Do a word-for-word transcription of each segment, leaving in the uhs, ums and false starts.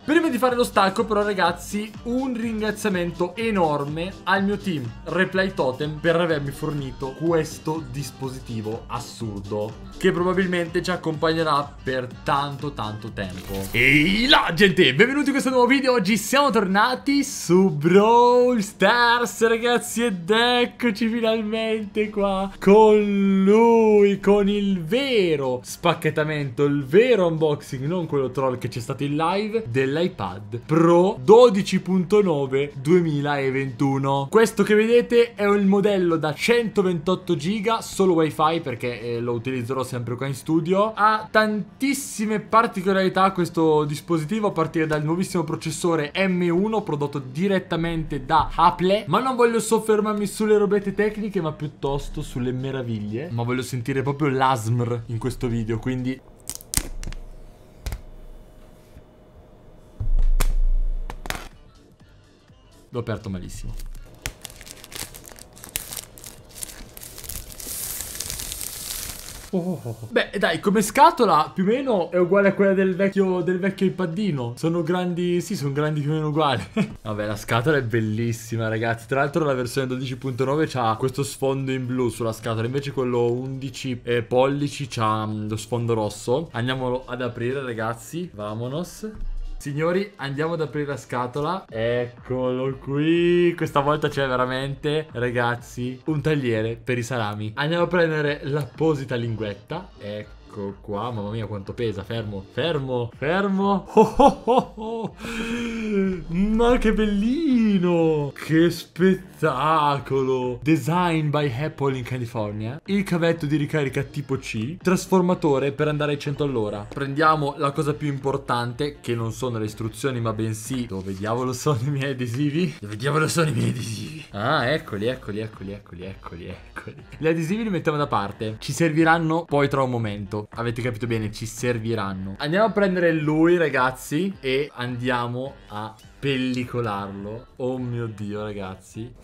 Prima di fare lo stacco però ragazzi, un ringraziamento enorme al mio team Replay Totem per avermi fornito questo dispositivo assurdo che probabilmente ci accompagnerà per tanto tanto tempo. Ehi là gente, benvenuti in questo nuovo video. Oggi siamo tornati su Brawl Stars ragazzi, ed eccoci finalmente qua con lui, con il vero spacchettamento, il vero unboxing, non quello troll che c'è stato in live, dell'iPad Pro dodici punto nove duemilaventuno. Questo che vedete è il modello da centoventotto giga, solo wifi perché eh, lo utilizzerò sempre qua in studio. Ha tantissime particolarità questo dispositivo, a partire dal nuovissimo processore M uno prodotto direttamente da Apple. Ma non voglio soffermarmi sulle robette tecniche, ma piuttosto sulle meraviglie. Ma voglio sentire proprio l'A S M R in questo video, quindi l'ho aperto malissimo. Oh. Beh dai, come scatola più o meno è uguale a quella del vecchio del vecchio iPadino. Sono grandi, sì, sono grandi più o meno uguali. Vabbè, la scatola è bellissima ragazzi. Tra l'altro la versione dodici punto nove c'ha questo sfondo in blu sulla scatola, invece quello undici eh, pollici c'ha mm, lo sfondo rosso. Andiamolo ad aprire ragazzi, vamonos. Signori, andiamo ad aprire la scatola. Eccolo qui. Questa volta c'è veramente, ragazzi, un tagliere per i salami. Andiamo a prendere l'apposita linguetta. Ecco qua. Mamma mia quanto pesa. Fermo, fermo, fermo. Oh oh oh oh. Ma che bellino. Che spettacolo. Design by Apple in California. Il cavetto di ricarica tipo C. Trasformatore per andare ai cento all'ora. Prendiamo la cosa più importante, che non sono le istruzioni ma bensì dove diavolo sono i miei adesivi. Dove diavolo sono i miei adesivi? Ah, eccoli, eccoli, eccoli, eccoli, eccoli, eccoli. Gli adesivi li mettiamo da parte. Ci serviranno poi tra un momento. Avete capito bene, ci serviranno. Andiamo a prendere lui ragazzi e andiamo a pellicolarlo. Oh mio Dio ragazzi.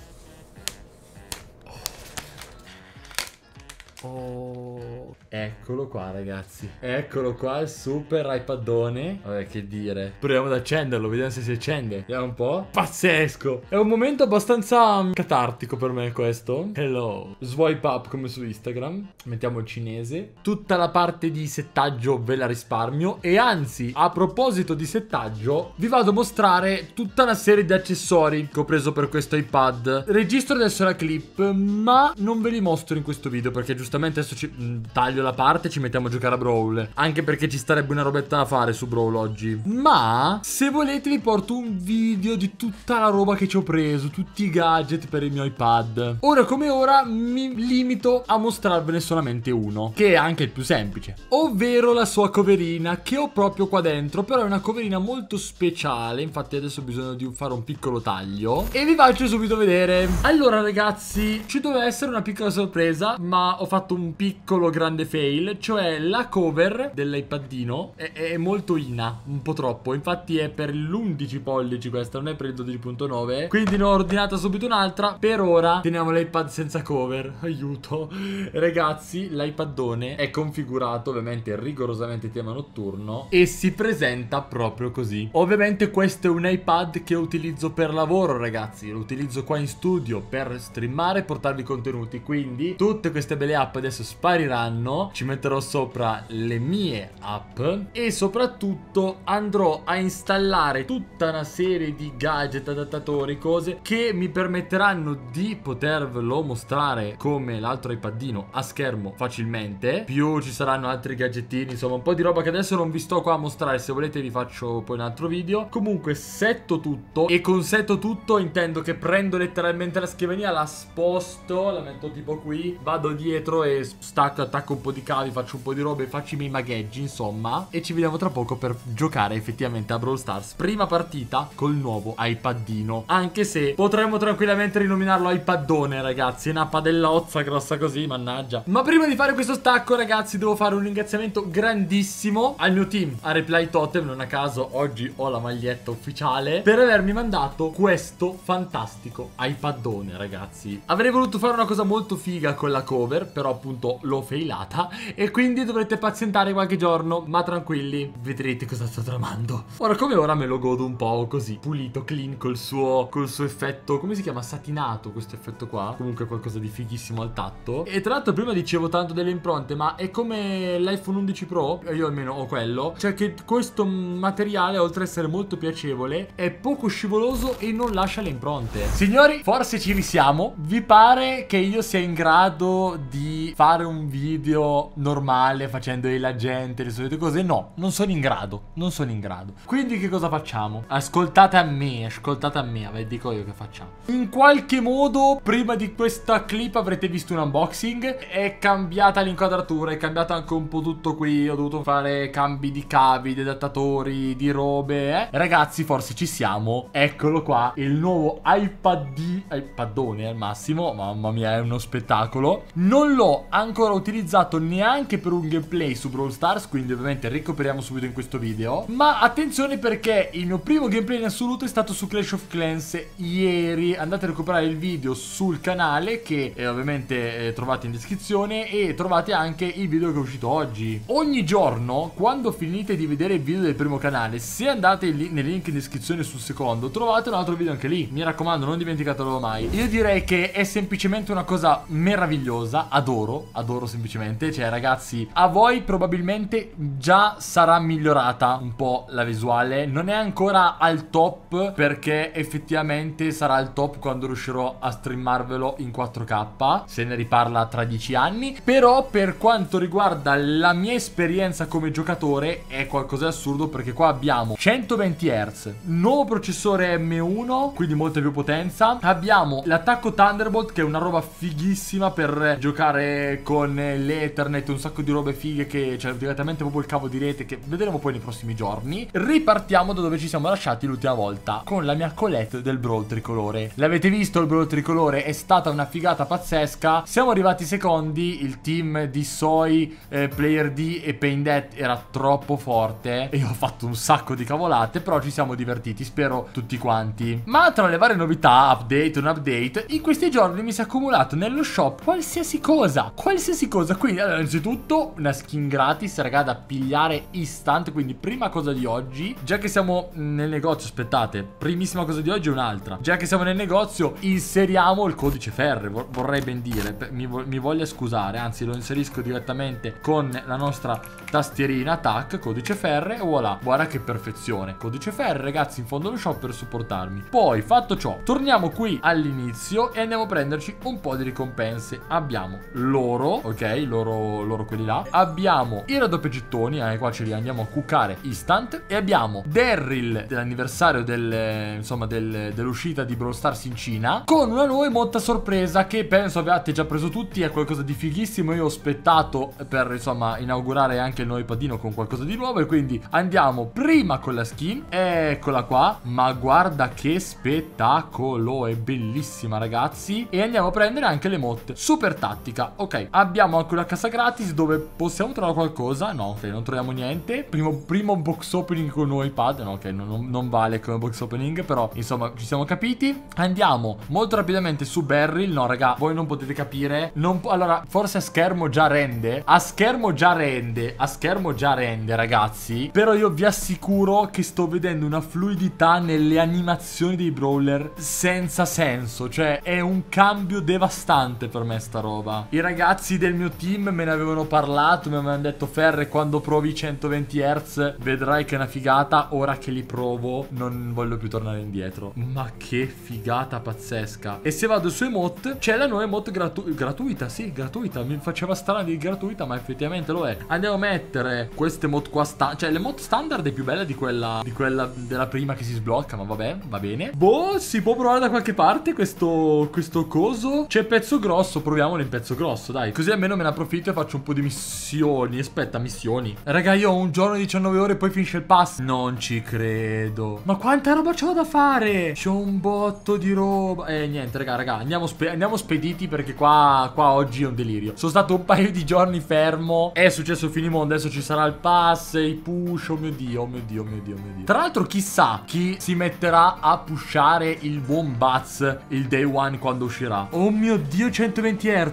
Oh, eccolo qua ragazzi. Eccolo qua il super iPadone. Vabbè, che dire. Proviamo ad accenderlo, vediamo se si accende. Vediamo un po'. Pazzesco. È un momento abbastanza catartico per me questo. Hello. Swipe up come su Instagram. Mettiamo il cinese. Tutta la parte di settaggio ve la risparmio. E anzi, a proposito di settaggio, vi vado a mostrare tutta una serie di accessori che ho preso per questo iPad. Registro adesso la clip, ma non ve li mostro in questo video perché giustamente adesso ci, mh, taglio la parte e ci mettiamo a giocare a Brawl. Anche perché ci starebbe una robetta da fare su Brawl oggi. Ma se volete vi porto un video di tutta la roba che ci ho preso, tutti i gadget per il mio iPad. Ora come ora mi limito a mostrarvene solamente uno, che è anche il più semplice, ovvero la sua coverina che ho proprio qua dentro. Però è una coverina molto speciale, infatti adesso ho bisogno di fare un piccolo taglio e vi faccio subito vedere. Allora ragazzi, ci doveva essere una piccola sorpresa, ma ho fatto un piccolo grande fail, cioè la cover dell'iPadino è, è molto ina, un po' troppo. Infatti è per l'undici pollici questa, non è per il dodici punto nove, quindi ne ho ordinata subito un'altra. Per ora teniamo l'iPad senza cover, aiuto. Ragazzi, l'iPadone è configurato ovviamente rigorosamente tema notturno e si presenta proprio così. Ovviamente questo è un iPad che utilizzo per lavoro ragazzi, lo utilizzo qua in studio per streamare e portarvi contenuti, quindi tutte queste belle app adesso spariranno. Ci metterò sopra le mie app e soprattutto andrò a installare tutta una serie di gadget, adattatori, cose che mi permetteranno di potervelo mostrare come l'altro iPadino a schermo facilmente. Più ci saranno altri gadgettini, insomma un po' di roba che adesso non vi sto qua a mostrare. Se volete vi faccio poi un altro video. Comunque setto tutto, e con setto tutto intendo che prendo letteralmente la scrivania, la sposto, la metto tipo qui, vado dietro e stacco, attacco un po' di cavi, faccio un po' di robe, faccio i miei magheggi insomma, e ci vediamo tra poco per giocare effettivamente a Brawl Stars. Prima partita col nuovo iPadino, anche se potremmo tranquillamente rinominarlo iPadone ragazzi, è una padellozza grossa così, mannaggia. Ma prima di fare questo stacco ragazzi devo fare un ringraziamento grandissimo al mio team, a Replay Totem, non a caso oggi ho la maglietta ufficiale, per avermi mandato questo fantastico iPadone ragazzi. Avrei voluto fare una cosa molto figa con la cover, però però appunto l'ho failata e quindi dovrete pazientare qualche giorno, ma tranquilli, vedrete cosa sto tramando. Ora come ora me lo godo un po' così, pulito, clean, col suo, col suo effetto, come si chiama? Satinato, questo effetto qua. Comunque qualcosa di fighissimo al tatto. E tra l'altro prima dicevo tanto delle impronte, ma è come l'iPhone undici Pro, io almeno ho quello, cioè che questo materiale, oltre ad essere molto piacevole, è poco scivoloso e non lascia le impronte. Signori, forse ci risiamo. Vi pare che io sia in grado di fare un video normale facendo la gente, le solite cose? No, non sono in grado, non sono in grado. Quindi che cosa facciamo? Ascoltate a me, ascoltate a me, ve dico io che facciamo. In qualche modo, prima di questa clip avrete visto un unboxing. È cambiata l'inquadratura, è cambiato anche un po' tutto qui. Ho dovuto fare cambi di cavi, di adattatori, di robe, eh. Ragazzi, forse ci siamo. Eccolo qua, il nuovo iPad di iPadone al massimo. Mamma mia, è uno spettacolo. Non l'ho ancora utilizzato neanche per un gameplay su Brawl Stars, quindi ovviamente recuperiamo subito in questo video. Ma attenzione, perché il mio primo gameplay in assoluto è stato su Clash of Clans ieri. Andate a recuperare il video sul canale, che eh, ovviamente eh, trovate in descrizione, e trovate anche il video che è uscito oggi. Ogni giorno, quando finite di vedere il video del primo canale, se andate nel link in descrizione sul secondo, trovate un altro video anche lì. Mi raccomando, non dimenticatelo mai. Io direi che è semplicemente una cosa meravigliosa. Adoro, adoro semplicemente. Cioè ragazzi, a voi probabilmente già sarà migliorata un po' la visuale. Non è ancora al top, perché effettivamente sarà al top quando riuscirò a streamarvelo in quattro K, se ne riparla tra dieci anni. Però per quanto riguarda la mia esperienza come giocatore è qualcosa di assurdo, perché qua abbiamo centoventi hertz, nuovo processore M uno, quindi molta più potenza. Abbiamo l'attacco Thunderbolt, che è una roba fighissima per giocare con l'Ethernet, un sacco di robe fighe, che c'è direttamente proprio il cavo di rete, che vedremo poi nei prossimi giorni. Ripartiamo da dove ci siamo lasciati l'ultima volta, con la mia colette del Brawl tricolore. L'avete visto il Brawl tricolore? È stata una figata pazzesca. Siamo arrivati secondi, il team di Soy, eh, Player D e Pain Dead era troppo forte e io ho fatto un sacco di cavolate, però ci siamo divertiti, spero tutti quanti. Ma tra le varie novità, update, un update, in questi giorni mi si è accumulato nello shop qualsiasi cosa, qualsiasi cosa. Quindi allora, innanzitutto una skin gratis, raga, da pigliare istante. Quindi prima cosa di oggi, già che siamo nel negozio, aspettate, primissima cosa di oggi è un'altra. Già che siamo nel negozio, inseriamo il codice Ferre, vorrei ben dire, mi, vo mi voglia scusare, anzi lo inserisco direttamente con la nostra tastierina, tac, codice Ferre, e voilà, guarda che perfezione. Codice Ferre, ragazzi, in fondo allo shop per supportarmi. Poi, fatto ciò, torniamo qui all'inizio e andiamo a prenderci un po' di ricompense. Abbiamo l'oro, ok, l'oro, l'oro quelli là. Abbiamo i raddoppio gettoni, eh, qua ce li andiamo a cuccare instant. E abbiamo Daryl dell'anniversario del, insomma, del, dell'uscita di Brawl Stars in Cina, con una nuova emote sorpresa che penso abbiate già preso tutti. È qualcosa di fighissimo. Io ho aspettato per, insomma, inaugurare anche il nuovo iPadino con qualcosa di nuovo, e quindi andiamo prima con la skin. Eccola qua, ma guarda che spettacolo, è bellissima, ragazzi. E andiamo a prendere anche l'emote super tattica. Ok, abbiamo anche una cassa gratis dove possiamo trovare qualcosa. No, ok, non troviamo niente. Primo, primo box opening con un nuovo iPad. No, ok, non, non vale come box opening, però insomma ci siamo capiti. Andiamo molto rapidamente su Beryl. No, raga, voi non potete capire. Non allora, forse a schermo già rende. A schermo già rende. A schermo già rende, ragazzi. Però io vi assicuro che sto vedendo una fluidità nelle animazioni dei brawler senza senso. Cioè è un cambio devastante per me sta roba. I ragazzi del mio team me ne avevano parlato, mi avevano detto: Ferre, quando provi centoventi hertz vedrai che è una figata. Ora che li provo non voglio più tornare indietro. Ma che figata pazzesca. E se vado su emote, c'è la nuova emote gratu gratuita. Sì, gratuita. Mi faceva strano di gratuita, ma effettivamente lo è. Andiamo a mettere queste emote qua sta cioè l'emote standard è più bella di quella di quella della prima che si sblocca, ma vabbè, va bene. Boh, si può provare da qualche parte questo questo coso. C'è pezzo grosso, proviamolo in pezzo grosso, dai. Così almeno me ne approfitto e faccio un po' di missioni. Aspetta, missioni. Raga, io ho un giorno di diciannove ore e poi finisce il pass. Non ci credo. Ma quanta roba c'ho da fare? C'ho un botto di roba. Eh, niente, raga, raga, andiamo, spe andiamo spediti, perché qua, qua oggi è un delirio. Sono stato un paio di giorni fermo. È successo il finimondo, adesso ci sarà il pass, i push. Oh mio Dio, oh mio Dio, oh mio Dio, oh mio Dio. Tra l'altro chissà chi si metterà a pushare il buon Buzz il day one quando uscirà. Oh mio Dio, centoventi hertz. Oh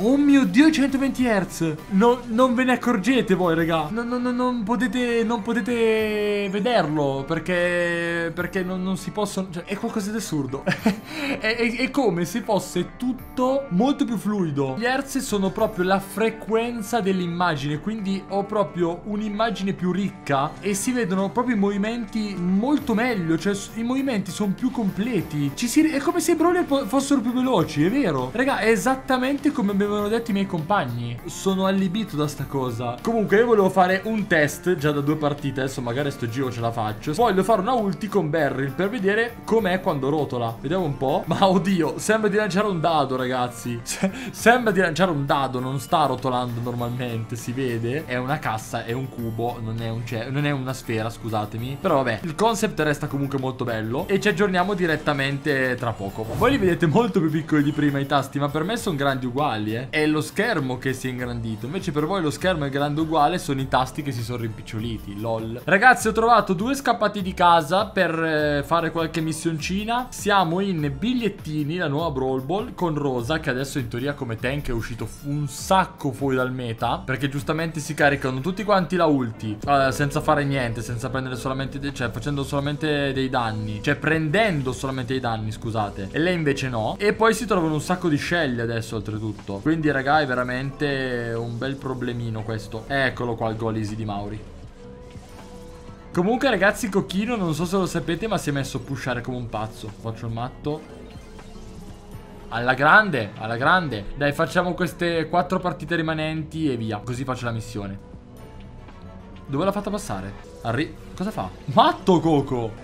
Oh mio Dio, centoventi hertz. No, non ve ne accorgete voi, raga. No, no, no, non potete, non potete vederlo perché, perché non, non si possono. Cioè, è qualcosa di assurdo. è, è, è come se fosse tutto molto più fluido. Gli hertz sono proprio la frequenza dell'immagine, quindi ho proprio un'immagine più ricca e si vedono proprio i movimenti molto meglio. Cioè, i movimenti sono più completi. Ci si, è come se i brawler fossero più veloci, è vero. Raga, è esattamente come mi avevano detto i miei compagni. Sono allibito da sta cosa. Comunque io volevo fare un test già da due partite. Adesso magari sto giro ce la faccio. Voglio fare una ulti con Beryl per vedere com'è quando rotola. Vediamo un po'. Ma oddio, sembra di lanciare un dado, ragazzi. Sembra di lanciare un dado. Non sta rotolando normalmente, si vede. È una cassa, è un cubo. Non è, un non è una sfera, scusatemi. Però vabbè, il concept resta comunque molto bello. E ci aggiorniamo direttamente tra poco. Voi li vedete molto più piccoli di prima i tasti, ma per me sono grandi uguali, eh. È lo schermo che si è ingrandito. Invece per voi lo schermo è grande uguale, sono i tasti che si sono rimpiccioliti. Lol. Ragazzi, ho trovato due scappati di casa per eh, fare qualche missioncina. Siamo in bigliettini, la nuova Brawl Ball, con Rosa, che adesso in teoria come tank è uscito un sacco fuori dal meta, perché giustamente si caricano tutti quanti la ulti eh, senza fare niente, senza prendere solamente de- cioè facendo solamente dei danni, cioè prendendo solamente dei danni, scusate. E lei invece no. E poi si trovano un sacco di sceglie adesso oltretutto. Quindi raga, è veramente un bel problemino questo. Eccolo qua il gol easy di Mauri. Comunque ragazzi, Cocchino, non so se lo sapete, ma si è messo a pushare come un pazzo. Faccio il matto. Alla grande, alla grande. Dai, facciamo queste quattro partite rimanenti e via. Così faccio la missione. Dove l'ha fatta passare? Arri... Cosa fa? Matto Coco!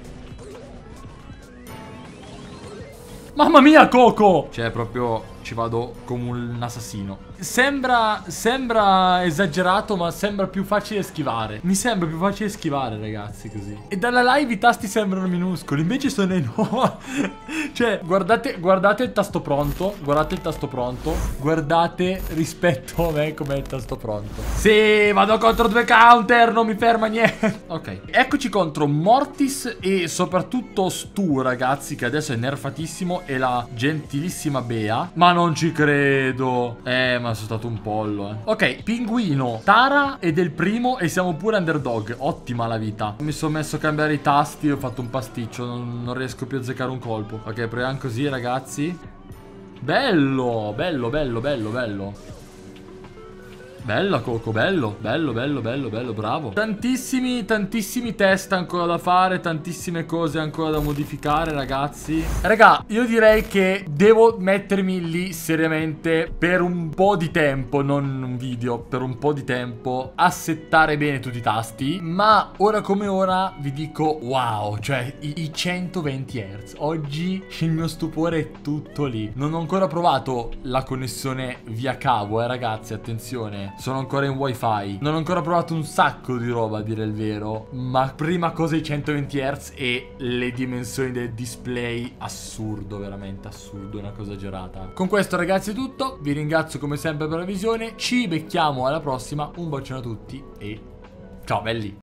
Mamma mia, Coco! Cioè, proprio ci vado come un assassino. Sembra, sembra esagerato, ma sembra più facile schivare. Mi sembra più facile schivare, ragazzi, così. E dalla live i tasti sembrano minuscoli, invece sono enormi. Cioè, guardate, guardate il tasto pronto. Guardate il tasto pronto. Guardate rispetto a me com'è il tasto pronto. Sì, vado contro due counter, non mi ferma niente. Ok, eccoci contro Mortis e soprattutto Stu, ragazzi, che adesso è nerfatissimo, e la gentilissima Bea. Ma non ci credo. Eh, ma sono stato un pollo, eh. Ok, Pinguino, Tara ed è il primo e siamo pure underdog. Ottima la vita. Mi sono messo a cambiare i tasti e ho fatto un pasticcio. Non, non riesco più a azzeccare un colpo. Ok, proviamo così, ragazzi. Bello, bello, bello, bello, bello. Bella Coco, bello, bello, bello, bello, bello, bravo. Tantissimi, tantissimi test ancora da fare, tantissime cose ancora da modificare, ragazzi. Raga, io direi che devo mettermi lì seriamente per un po' di tempo, non un video, per un po' di tempo, a settare bene tutti i tasti. Ma ora come ora vi dico wow, cioè i, i centoventi hertz. Oggi il mio stupore è tutto lì. Non ho ancora provato la connessione via cavo, eh ragazzi, attenzione. Sono ancora in wifi. Non ho ancora provato un sacco di roba, a dire il vero. Ma prima cosa i centoventi hertz e le dimensioni del display. Assurdo, veramente assurdo, una cosa gerata. Con questo ragazzi è tutto. Vi ringrazio come sempre per la visione. Ci becchiamo alla prossima. Un bacione a tutti e ciao belli.